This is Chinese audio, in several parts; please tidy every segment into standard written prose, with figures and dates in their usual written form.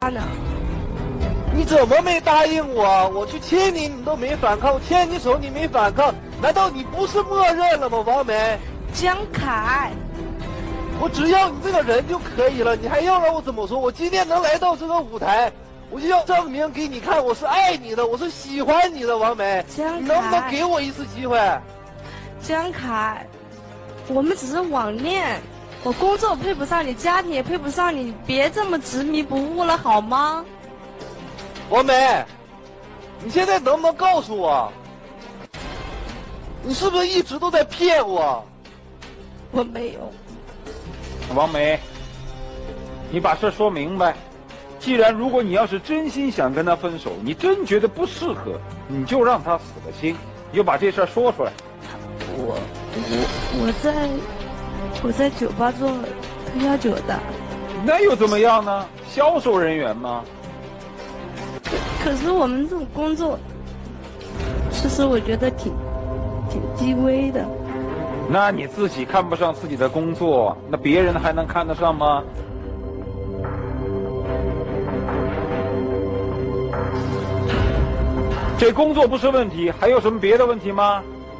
呢？ 你怎么没答应我？我去亲你，你都没反抗；我牵你手，你没反抗，难道你不是默认了吗？王梅， 江凯， 我只要你这个人就可以了，你还要让我怎么说？我今天能来到这个舞台，我就要证明给你看，我是爱你的，我是喜欢你的，王梅。 江凯， 你能不能给我一次机会？ 江凯，我们只是网恋，我工作配不上你，家庭也配不上你，别这么执迷不悟了好吗？ 王梅，你现在能不能告诉我，你是不是一直都在骗我？ 我没有。 王梅，你把事说明白。既然如果你要是真心想跟他分手，你真觉得不适合，你就让他死了心，你就把这事儿说出来。 我在酒吧做推销酒的。 那又怎么样呢？销售人员吗？ 可是我们这种工作，其实我觉得挺低微的。 那你自己看不上自己的工作，那别人还能看得上吗？这工作不是问题，还有什么别的问题吗？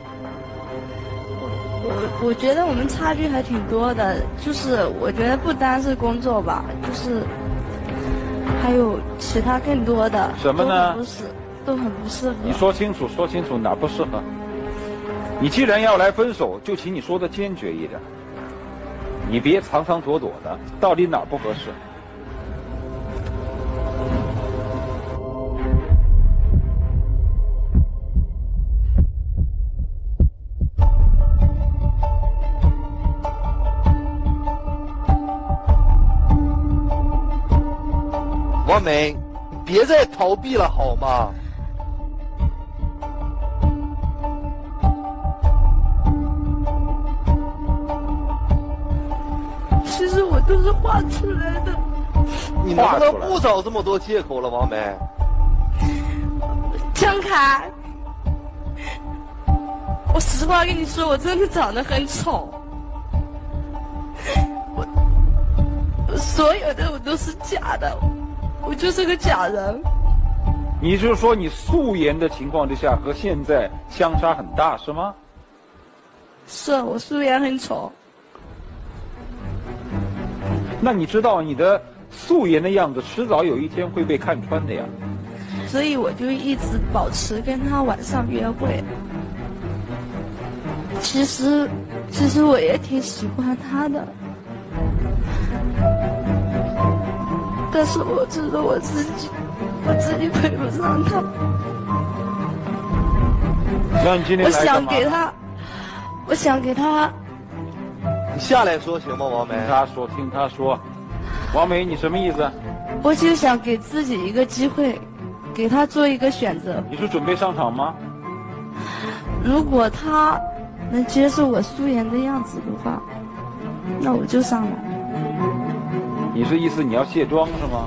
我觉得我们差距还挺多的，就是我觉得不单是工作吧，就是还有其他更多的。 什么呢？ 都很不适合。 你说清楚，说清楚哪不适合？你既然要来分手，就请你说的坚决一点，你别藏藏躲躲的，到底哪不合适？ 王梅，你别再逃避了好吗？ 其实我都是画出来的。 你能不能不找这么多借口了，王梅？ 江凯，我实话跟你说，我真的长得很丑。我所有的我都是假的。我就是个假人。 你是说你素颜的情况之下和现在相差很大是吗？ 是，我素颜很丑。 那你知道你的素颜的样子迟早有一天会被看穿的呀。 所以我就一直保持跟他晚上约会。其实我也挺喜欢他的。但是我知道我自己配不上他。 那你今天来干嘛？ 我想给他。 你下来说行吗，王梅？ 听他说。王梅，你什么意思？ 我就想给自己一个机会，给他做一个选择。 你是准备上场吗？ 如果他能接受我素颜的样子的话，那我就上来。 你是意思你要卸妆是吗？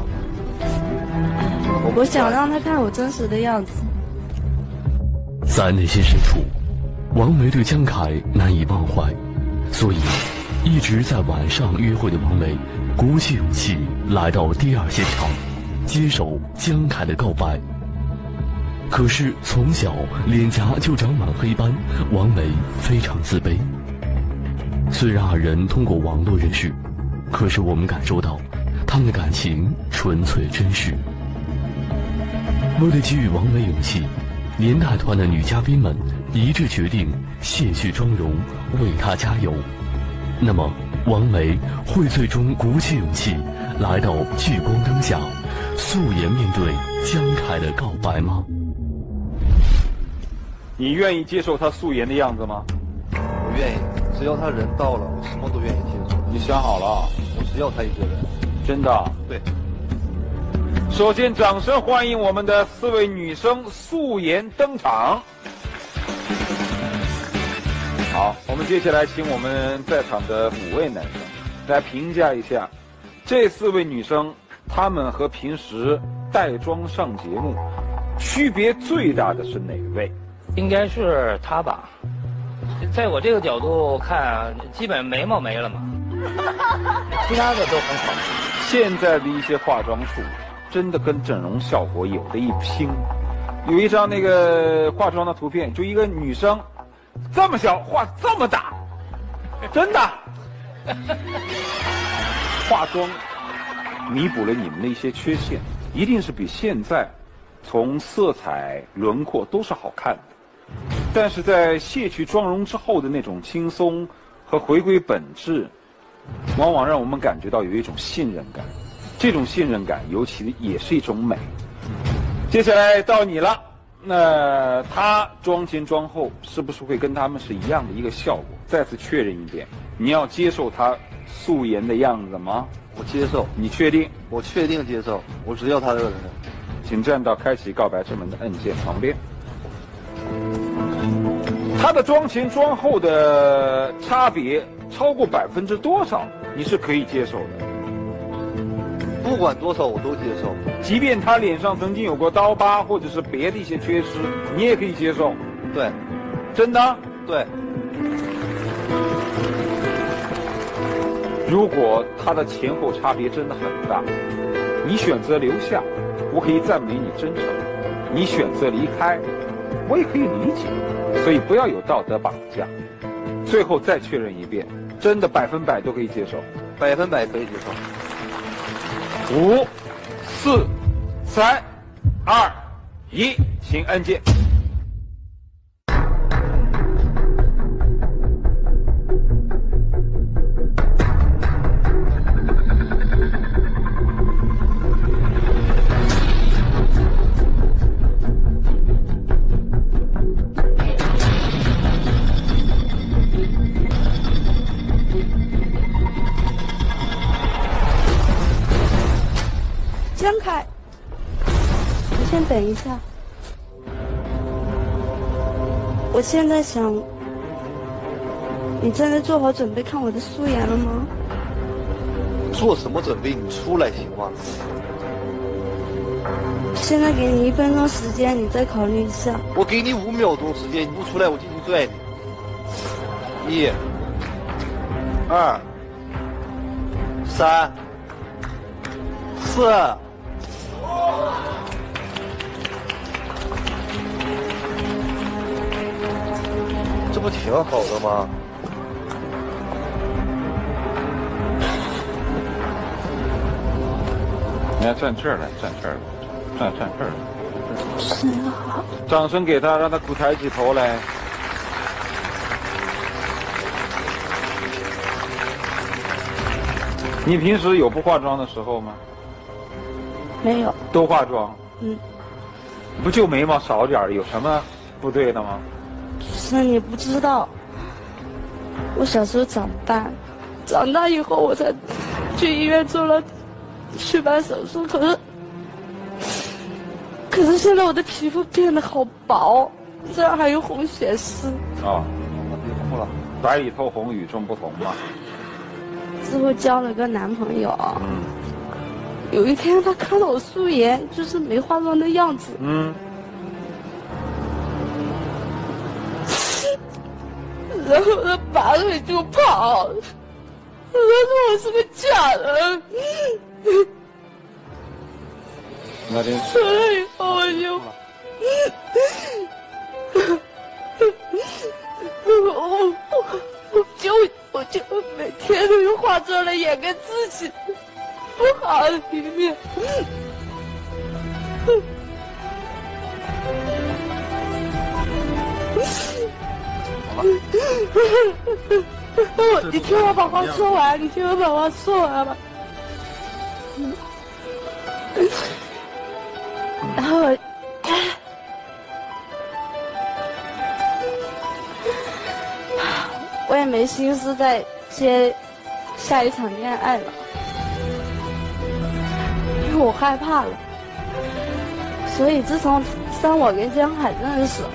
我想让他看我真实的样子。 在内心深处，王梅对江凯难以忘怀，所以一直在晚上约会的王梅鼓起勇气来到第二现场，接手江凯的告白。可是从小脸颊就长满黑斑，王梅非常自卑。虽然二人通过网络认识，可是我们感受到他们的感情纯粹真实。为了给予王梅勇气，年代团的女嘉宾们一致决定卸去妆容，为她加油。那么王梅会最终鼓起勇气来到聚光灯下，素颜面对江凯的告白吗？ 你愿意接受他素颜的样子吗？ 我愿意，只要他人到了，我什么都愿意接受。 你想好了？ 我只要他一个人。 真的？ 对。 首先，掌声欢迎我们的4位女生素颜登场。好，我们接下来请我们在场的5位男生来评价一下这4位女生，她们和平时带妆上节目区别最大的是哪位？ 应该是她吧。在我这个角度看，基本眉毛没了嘛，其他的都很好。 现在的一些化妆术真的跟整容效果有的一拼。有一张那个化妆的图片，就一个女生，这么小画这么大，真的。化妆弥补了你们的一些缺陷，一定是比现在从色彩、轮廓都是好看的。但是在卸去妆容之后的那种轻松和回归本质，往往让我们感觉到有一种信任感。这种信任感，尤其也是一种美。接下来到你了，那她妆前妆后是不是会跟他们是一样的一个效果？再次确认一遍，你要接受她素颜的样子吗？ 我接受。 你确定？ 我确定接受。我只要她这个人。 请站到开启告白之门的按键旁边。她的妆前妆后的差别超过%多少，你是可以接受的？ 不管多少我都接受。 即便她脸上曾经有过刀疤或者是别的一些缺失，你也可以接受。 对。 真的？ 对。 如果她的前后差别真的很大，你选择留下，我可以赞美你真诚；你选择离开，我也可以理解。所以不要有道德绑架。最后再确认一遍，真的100%都可以接受 ？100%可以接受。 5、4、3、2、1，请按键。 江凯，你先等一下，我现在想，你真的做好准备看我的素颜了吗？ 做什么准备？你出来行吗？ 现在给你1分钟时间，你再考虑一下。 我给你5秒钟时间，你不出来，我进去拽你。1、2、3、4。这不挺好的吗？ 你要站这儿来，站这儿来，站这儿来。 是啊。 掌声给他，让他抬起头来。你平时有不化妆的时候吗？ 没有。 都化妆？ 嗯。 不就眉毛少点儿，有什么不对的吗？ 是你不知道，我小时候长斑，长大以后我才去医院做了祛斑手术，可是现在我的皮肤变得好薄，这儿还有红血丝。 啊，别哭了，白里透红，与众不同嘛。 之后交了个男朋友，有一天他看到我素颜，就是没化妆的样子，然后他拔腿就跑，他说我是个假人。 那天出来以后我就每天都用化妆来掩盖自己不好的一面。你听我把话说完，你听我把话说完吧。然后，我也没心思再接下一场恋爱了，因为我害怕了。所以自从我跟江海认识，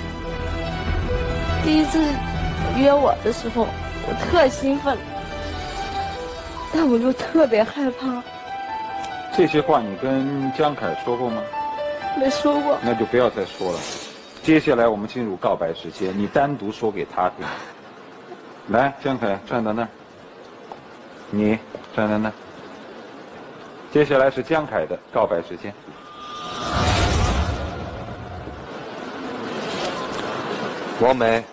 第一次约我的时候，我特兴奋，但我又特别害怕。 这些话你跟江凯说过吗？ 没说过。那就不要再说了。接下来我们进入告白时间，你单独说给他听。来，江凯站在那儿，你站在那儿。 接下来是江凯的告白时间。 王梅，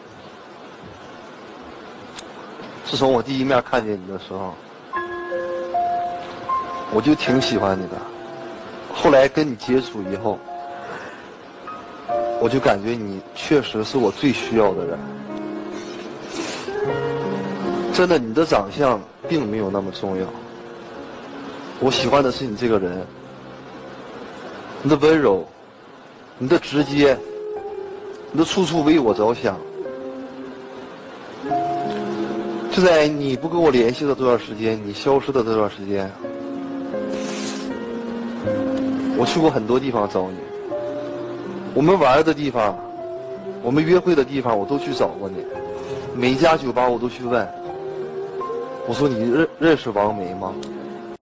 自从我第一面看见你的时候，我就挺喜欢你的。后来跟你接触以后，我就感觉你确实是我最需要的人。真的，你的长相并没有那么重要，我喜欢的是你这个人，你的温柔，你的直接，你的处处为我着想。就在你不跟我联系的这段时间，你消失的这段时间，我去过很多地方找你，我们玩的地方，我们约会的地方，我都去找过你，每一家酒吧我都去问，我说你认识王梅吗？